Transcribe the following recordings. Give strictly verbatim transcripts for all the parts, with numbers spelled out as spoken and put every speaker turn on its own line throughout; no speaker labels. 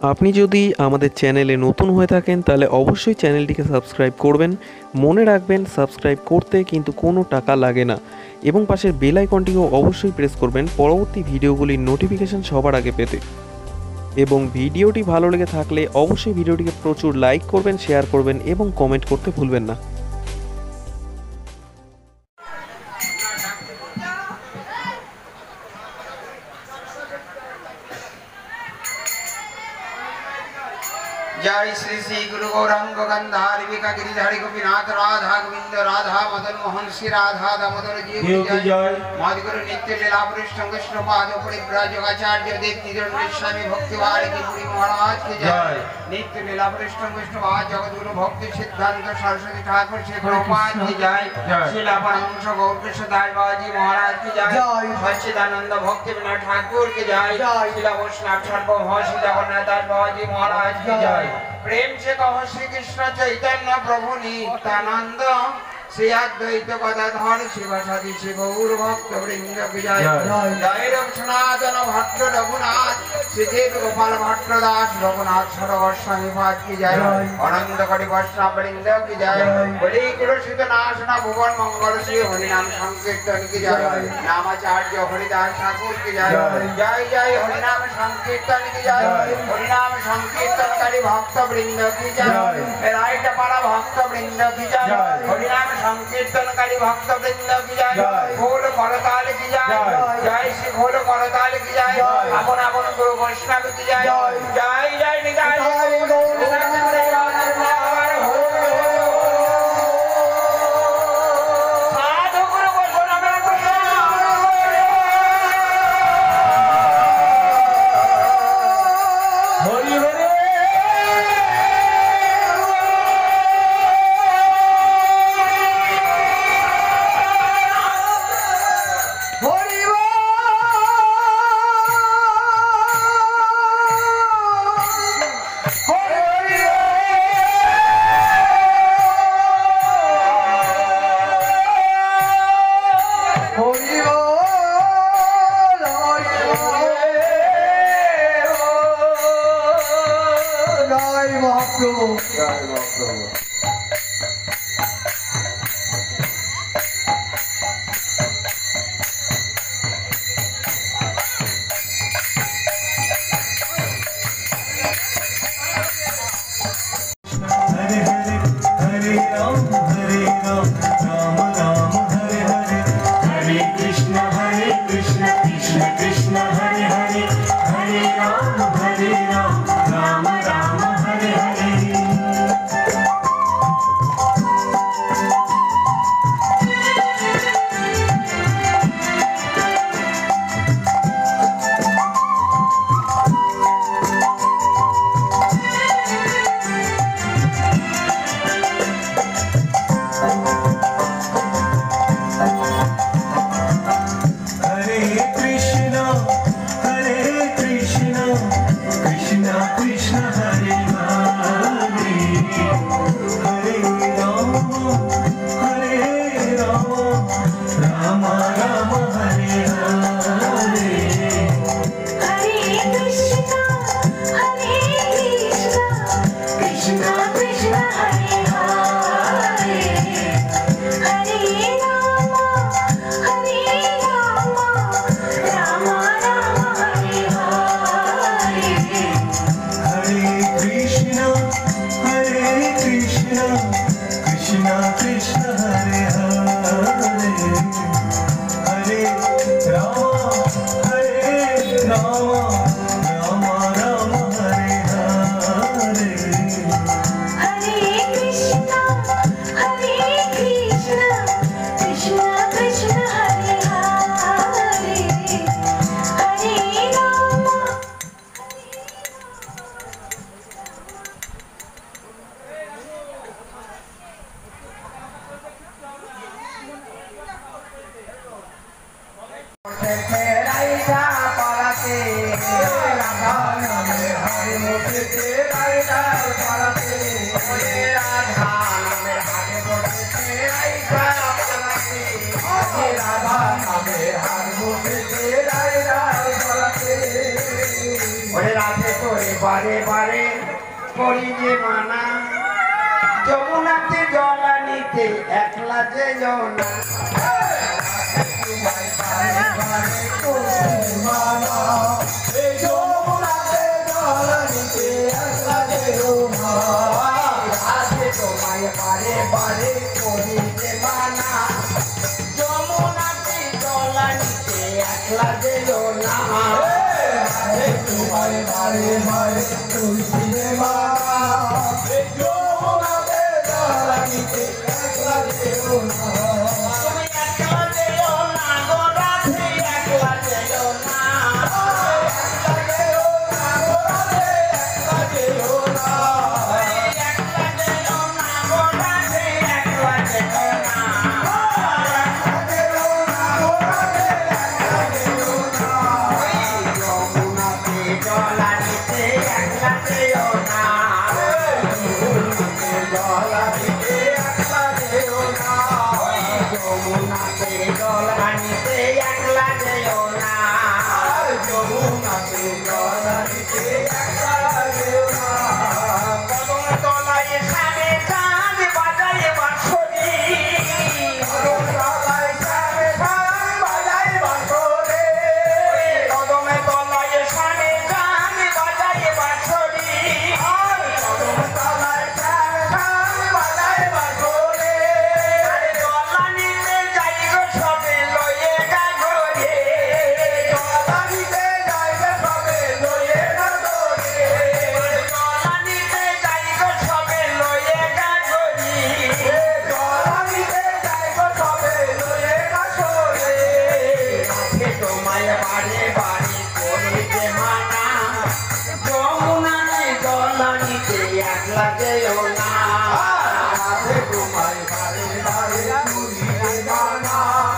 আপনি যদি আমাদের চ্যানেলে নতুন হয়ে থাকেন তাহলে অবশ্যই চ্যানেলটিকে সাবস্ক্রাইব করবেন। মনে রাখবেন সাবস্ক্রাইব করতে কিন্তু কোনো টাকা লাগে না এবং পাশের বেল আইকনটিও অবশ্যই প্রেস করবেন পরবর্তী ভিডিওগুলির নোটিফিকেশন সবার আগে পেতে। এবং ভিডিওটি ভালো লেগে থাকলে অবশ্যই ভিডিওটিকে প্রচুর লাইক করবেন, শেয়ার করবেন এবং কমেন্ট করতে ভুলবেন না।
जय श्री श्री गुरु गौरांग गंधारी विका गिरिधारी गोपीनाथ राधा गोविंद राधा मदन मोहन श्री राधा दामोदर जी की जय। मधुगुरु नित्य लीला वरिष्ठ कृष्ण पाद परिव्राजक आचार्य देव तीर्थन स्वामी भक्ति वाले की पुरी महाराज की जय। नित्य लीला वरिष्ठ कृष्ण पाद जगद्गुरु भक्ति सिद्धांत सरस्वती ठाकुर श्री प्रभुपाद की जय। शीला परमहंस गौर कृष्ण दास बाबा महाराज की जय। सच्चिदानंद भक्ति विनोद ठाकुर की जय। शीला वैष्णव सर्वभौम श्री जगन्नाथ दास बाबा महाराज की जय। प्रेम से कहो श्री कृष्ण चैतन्य प्रभु नित्यानंद श्री अद्वैत गदाधर शिवसादि श्री गौर भक्त वृंद की जय। जय रघुनाथन भट्ट रघुनाथ श्री देव गोपाल भट्ट दास रघुनाथ सरस्वती पाद की जय। अनंत कटि वैष्णव वृंद की जय। बड़ी कुलसित नाशना भुवन मंगल श्री हरिनाम संकीर्तन की जय। नामाचार्य हरिदास ठाकुर की जय। जय जय हरिनाम संकीर्तन की जय। हरिनाम संकीर्तनकारी भक्त वृंद की जय। राइट पाड़ा भक्त वृंद की जय। हरिनाम संकीर्तनकारी भक्त वृंद की जय। खोल करताल की जय। जय श्री खोल करताल की जय। अपन अपन गुरु वैष्णव की जय। जय जय निताय
राधे
করে বারে বারে করি যে মানা যমুনাতে জল আনিতে একলা যে না তোমায় বারে বারে করি যে মানা যমুনাতে জল আনিতে একলা যে না তোমায় বারে বারে করি যে মানা যমুনাতে জল আনিতে একলা যে না তুমি একলা যেও না গো রাধে একলা যেও না একলা যেও না গো রাধে একলা যেও না একলা যেও না গো রাধে একলা যেও না একলা যেও না গো রাধে একলা যেও না যমুনাতে জল আনিতে একলা যেও না যমুনাতে জল আনিতে একলা যেও না যমুনাতে জল আনিতে একলা যেও না যমুনাতে জল আনিতে একলা যেও না কদম তলায় সামে চাঁদ বাজায় বাঁশরি কদম তলায় সামে চাঁদ বাজায় বাঁশরি কদম তলায় সামে চাঁদ বাজায় বাঁশরি কদম তলায় সামে চাঁদ বাজায় বাঁশরি জল আনিতে যাই গো সবে লয়ে গাগরে জল আনিতে যাই গো সবে লয়ে গাগরে জল আনিতে যাই গো সবে লয়ে গাগরি জল আনিতে যাই গো সবে লয়ে গাগরে রাধে তোমায় বারে বারে করি যে মানা যমুনাতে জল আনিতে একলা যেও না রাধে তোমায় বারে বারে করি যে মানা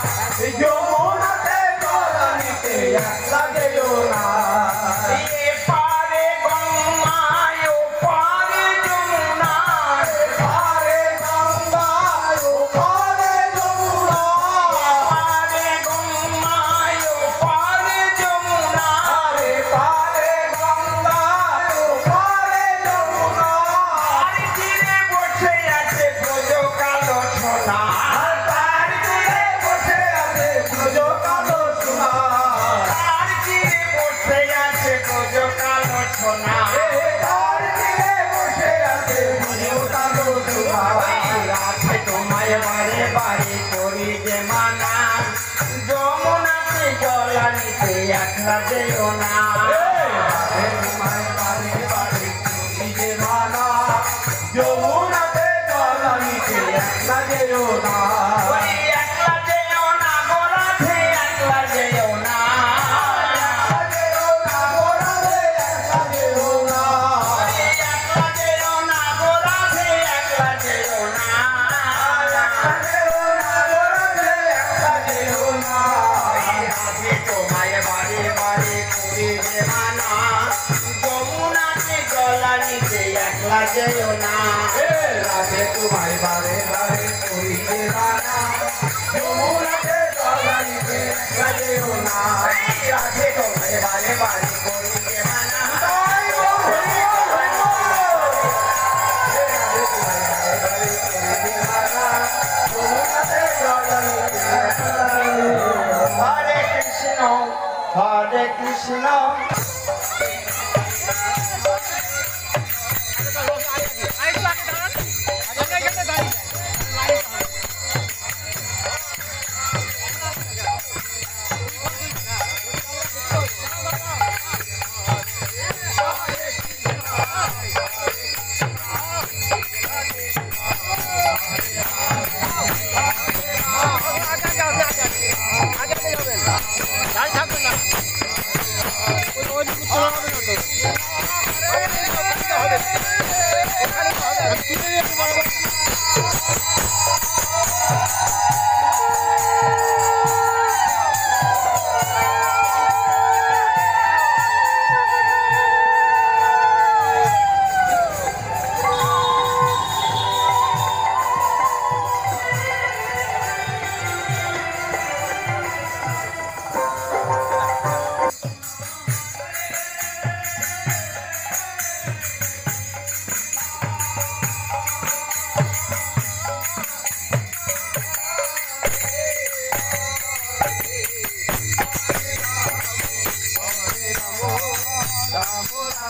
যমুনাতে জল আনিতে একলা যেও না এ পারে গঙ্গা ও পারে যমুনা এ পারে গঙ্গা ও পারে যমুনা পারে গঙ্গা ও পারে যমুনা এ পারে গঙ্গা ও পারে যমুনা আর তীরে বসে আছে ব্রজ কালো সোনা তার তীরে বসে আছে ব্রজ কালো সোনা তার তীরে বসে আছে ব্রজ কালো সোনা তার তীরে বসে আছে ব্রজ কালো সোনা রাধে তোমায় বারে বারে করি যে মানা যমুনাতে জল আনিতে একলা যেও না রাধে তোমায় বারে বারে করি যে মানা যমুনাতে জল আনিতে একলা যেও না একলা যেও না গো রাধে একলা যেও না একলা যেও না গো রাধে একলা যেও না একলা যেও না গো রাধে একলা যেও না একলা যেও না গো রাধে একলা যেও না রাধে তোমায় বারে বারে করি যে মানা যমুনাতে জল আনিতে একলা যেও না রাধে তোমায় বারে বারে করি যে মানা যমুনাতে জল আনিতে একলা যেও না রাধে তোমায় বারে বারে করি যে মানা হরে কৃষ্ণ হরে কৃষ্ণ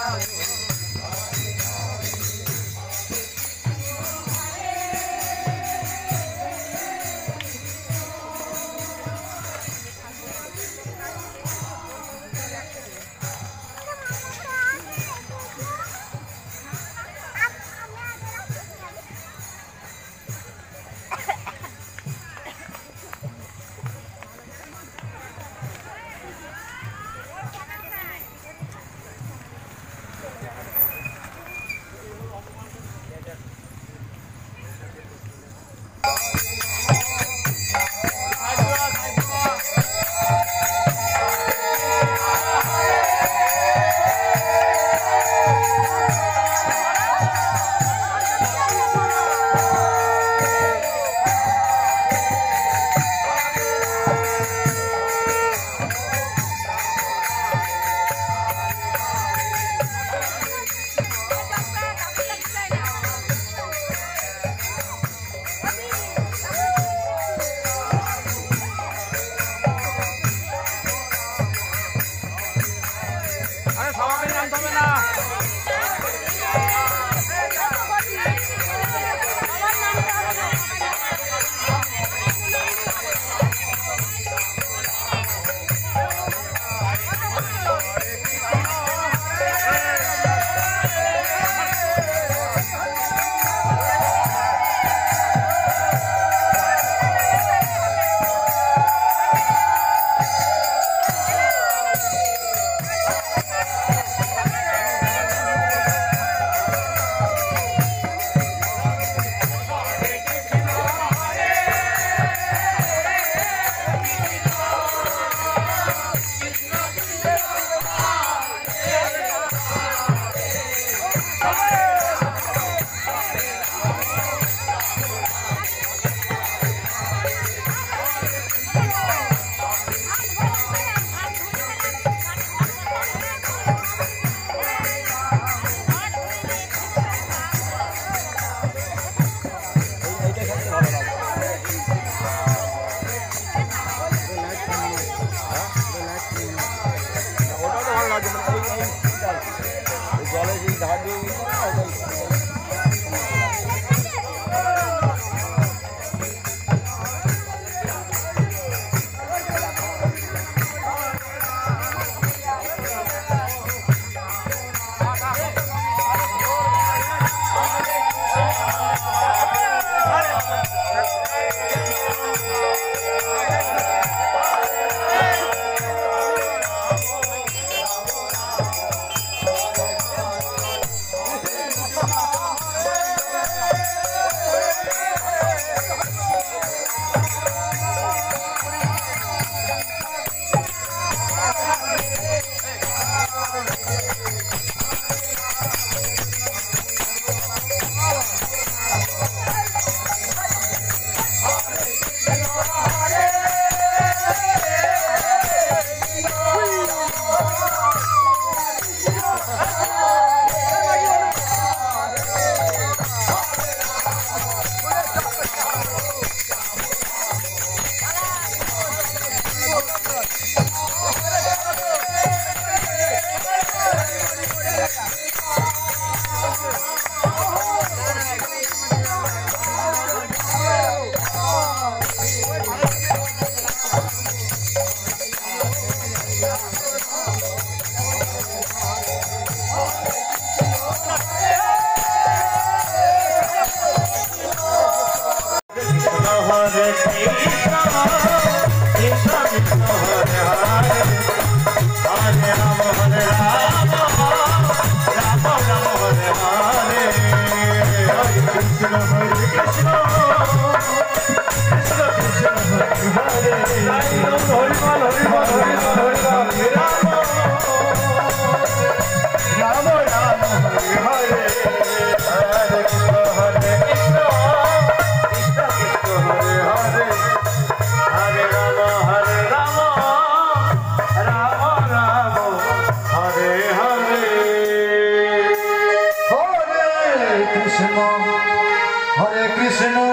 Krishna